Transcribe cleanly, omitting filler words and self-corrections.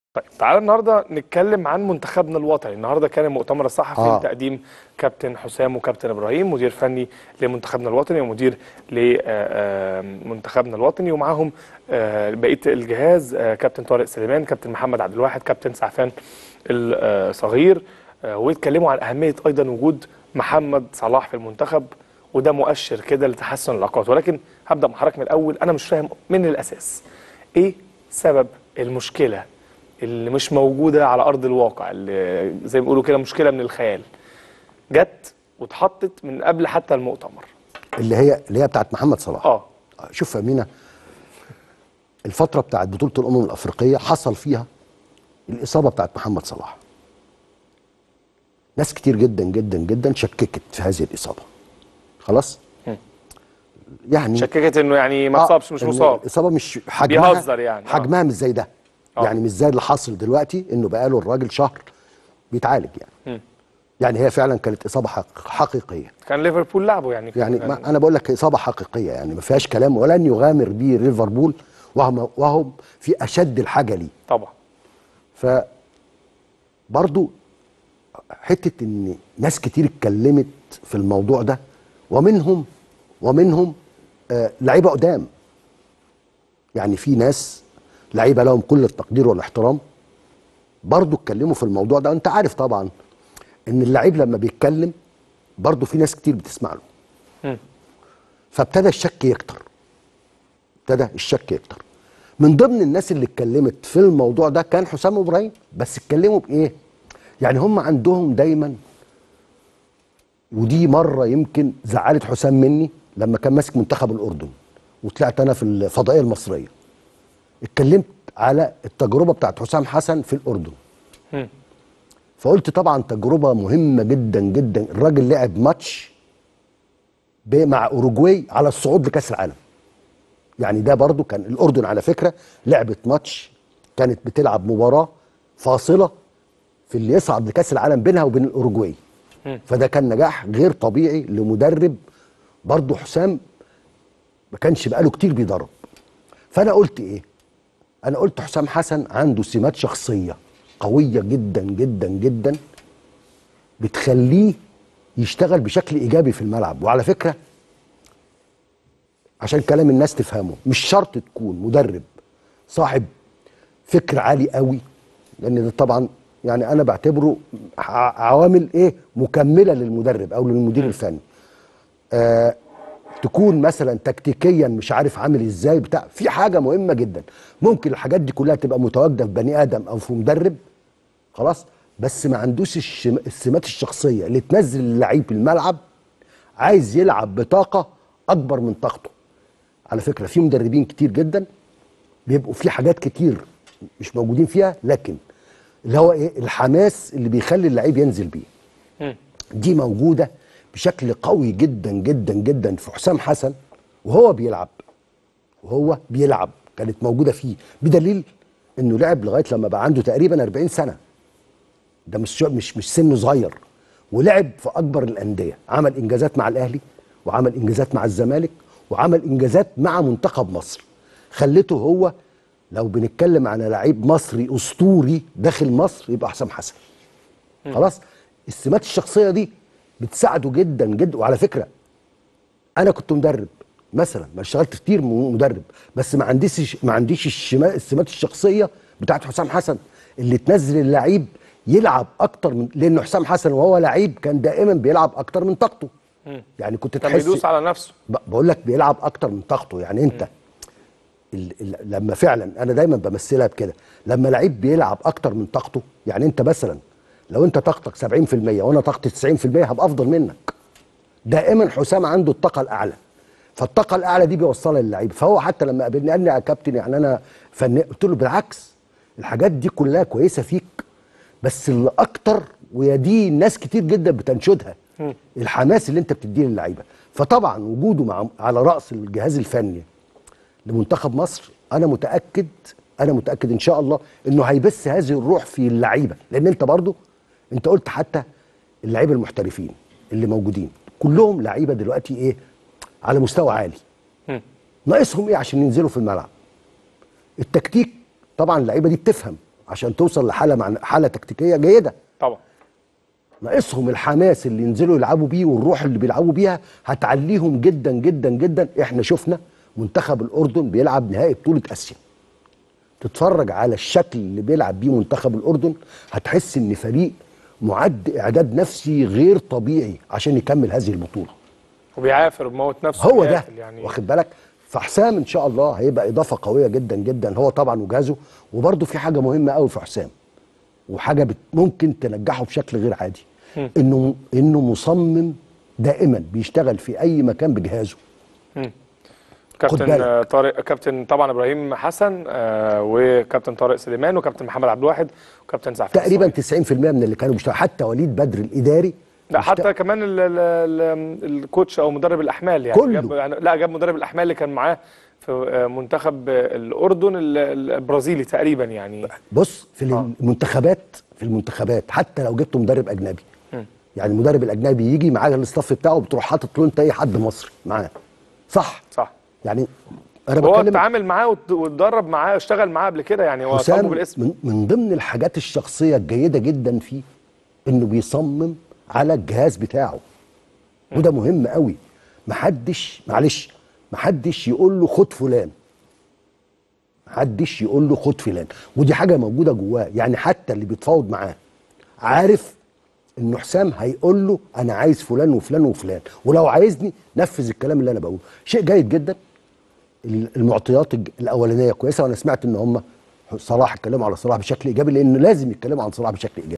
طيب تعالى النهارده نتكلم عن منتخبنا الوطني. النهارده كان المؤتمر الصحفي لتقديم كابتن حسام وكابتن ابراهيم، مدير فني لمنتخبنا الوطني ومدير لمنتخبنا الوطني، ومعاهم بقيه الجهاز، كابتن طارق سليمان، كابتن محمد عبد الواحد، كابتن سعفان الصغير، ويتكلموا عن اهميه ايضا وجود محمد صلاح في المنتخب، وده مؤشر كده لتحسن العلاقات. ولكن هبدا مع حضرتك من الاول. انا مش فاهم من الاساس ايه سبب المشكله اللي مش موجودة على أرض الواقع، اللي زي ما بيقولوا كده مشكلة من الخيال، جت واتحطت من قبل حتى المؤتمر، اللي هي بتاعت محمد صلاح. اه شوف يا أمينة، الفترة بتاعت بطولة الأمم الأفريقية حصل فيها الإصابة بتاعت محمد صلاح. ناس كتير جدا جدا جدا شككت في هذه الإصابة. خلاص؟ يعني شككت انه يعني ما اتصابش، مش مصاب، الإصابة مش حجمها، بيهزر يعني حجمها مش زي ده. يعني مش زي اللي حاصل دلوقتي، إنه بقاله الراجل شهر بيتعالج يعني. يعني هي فعلا كانت إصابة حقيقية. كان ليفربول لعبه يعني ما أنا بقول لك إصابة حقيقية، يعني ما فيهاش كلام، ولن يغامر به ليفربول وهم في أشد الحاجة ليه. طبعا. برضو حتة ان ناس كتير اتكلمت في الموضوع ده، ومنهم لعيبة قدام. يعني في ناس لعيبة لهم كل التقدير والاحترام برضو اتكلموا في الموضوع ده. وانت عارف طبعا ان اللعيب لما بيتكلم برضو في ناس كتير بتسمع له. فابتدى الشك يكتر، من ضمن الناس اللي اتكلمت في الموضوع ده كان حسام ابراهيم. بس اتكلموا بايه؟ يعني هم عندهم دايما، ودي مره يمكن زعلت حسام مني لما كان ماسك منتخب الاردن وطلعت انا في الفضائيه المصريه، اتكلمت على التجربه بتاعت حسام حسن في الاردن. فقلت طبعا تجربه مهمه جدا جدا. الراجل لعب ماتش مع اوروجواي على الصعود لكاس العالم. يعني ده برضو كان الاردن على فكره لعبت ماتش، كانت بتلعب مباراه فاصله في اللي يصعد لكاس العالم بينها وبين الاوروجواي. فده كان نجاح غير طبيعي لمدرب. برضه حسام ما كانش بقاله كتير بيدرب. فانا قلت ايه؟ انا قلت حسام حسن عنده سمات شخصيه قويه جدا جدا جدا بتخليه يشتغل بشكل ايجابي في الملعب. وعلى فكره عشان كلام الناس تفهمه، مش شرط تكون مدرب صاحب فكر عالي قوي، لان ده طبعا يعني انا بعتبره عوامل ايه مكمله للمدرب او للمدير الفني. تكون مثلا تكتيكيا مش عارف عامل ازاي بتاع، في حاجه مهمه جدا. ممكن الحاجات دي كلها تبقى متواجده في بني ادم او في مدرب، خلاص، بس ما عندوش السمات الشخصيه اللي تنزل اللعيب في الملعب عايز يلعب بطاقه اكبر من طاقته. على فكره في مدربين كتير جدا بيبقوا في حاجات كتير مش موجودين فيها، لكن اللي هو ايه الحماس اللي بيخلي اللعيب ينزل بيه، دي موجوده بشكل قوي جدا جدا جدا في حسام حسن. وهو بيلعب كانت موجوده فيه، بدليل انه لعب لغايه لما بقى عنده تقريبا 40 سنه. ده مش سنه صغير، ولعب في اكبر الانديه، عمل انجازات مع الاهلي وعمل انجازات مع الزمالك وعمل انجازات مع منتخب مصر، خلته هو لو بنتكلم عن لعيب مصري اسطوري داخل مصر يبقى حسام حسن. خلاص، السمات الشخصيه دي بتساعده جدا جدا. وعلى فكره انا كنت مدرب مثلا، ما اشتغلت كتير مدرب، بس ما عنديش السمات الشخصيه بتاعت حسام حسن اللي تنزل اللعيب يلعب اكتر من، لان حسام حسن وهو لعيب كان دائما بيلعب اكتر من طاقته. يعني كنت كان تحس بيدوس على نفسه. بقول لك بيلعب اكتر من طاقته. يعني انت لما فعلا انا دايما بمثلها بكده، لما لعيب بيلعب اكتر من طاقته، يعني انت مثلا لو انت طاقتك 70% وانا طاقتي 90% هبقى افضل منك. دائما حسام عنده الطاقه الاعلى، فالطاقه الاعلى دي بيوصلها للعيب. فهو حتى لما قابلني قال لي يا كابتن يعني انا فنان، قلت له بالعكس، الحاجات دي كلها كويسه فيك، بس اللي اكتر ويا دي ناس كتير جدا بتنشدها، الحماس اللي انت بتديه للعيبه. فطبعا وجوده على راس الجهاز الفني لمنتخب مصر، انا متاكد ان شاء الله انه هيبث هذه الروح في اللعيبه. لان انت برضو انت قلت حتى اللعيبه المحترفين اللي موجودين كلهم لعيبه دلوقتي ايه على مستوى عالي. ناقصهم ايه عشان ينزلوا في الملعب؟ التكتيك. طبعا اللعيبه دي بتفهم عشان توصل لحاله حاله تكتيكيه جيده. طبعا. ناقصهم الحماس اللي ينزلوا يلعبوا بيه والروح اللي بيلعبوا بيها هتعليهم جدا جدا جدا. احنا شفنا منتخب الاردن بيلعب نهائي بطوله اسيا، تتفرج على الشكل اللي بيلعب بيه منتخب الاردن هتحس ان فريق معد اعداد نفسي غير طبيعي عشان يكمل هذه البطوله، وبيعافر وموت نفسه هو ده يعني. واخد بالك. فحسام ان شاء الله هيبقى اضافه قويه جدا جدا، هو طبعا وجهازه. وبرده في حاجه مهمه قوي في حسام، وحاجه ممكن تنجحه بشكل غير عادي، انه مصمم دائما بيشتغل في اي مكان بجهازه. كابتن طارق، كابتن طبعا ابراهيم حسن، وكابتن طارق سليمان، وكابتن محمد عبد الواحد، وكابتن سعفان تقريبا 90% من اللي كانوا بيشتغلوا، حتى وليد بدر الاداري. لا حتى كمان الكوتش او مدرب الاحمال يعني كله. جاب مدرب الاحمال اللي كان معاه في منتخب الاردن البرازيلي تقريبا يعني. بص في المنتخبات حتى لو جبت مدرب اجنبي، يعني المدرب الاجنبي يجي معاه الاستاف بتاعه، بتروح حاطط له انت اي حد مصري معاه. صح يعني انا هو بتكلم، اتعامل معاه واتدرب معاه، اشتغل معاه قبل كده يعني، هو طالبه بالاسم. من ضمن الحاجات الشخصيه الجيده جدا فيه انه بيصمم على الجهاز بتاعه، وده مهم قوي. محدش يقول له خد فلان، محدش يقول له خد فلان، ودي حاجه موجوده جواه. يعني حتى اللي بيتفاوض معاه عارف انه حسام هيقول له انا عايز فلان وفلان وفلان، ولو عايزني نفذ الكلام اللي انا بقوله. شيء جيد جدا. المعطيات الاولانيه كويسه، وانا سمعت ان هم صلاح اتكلموا على صلاح بشكل ايجابي، لان لازم يتكلموا عن صلاح بشكل ايجابي.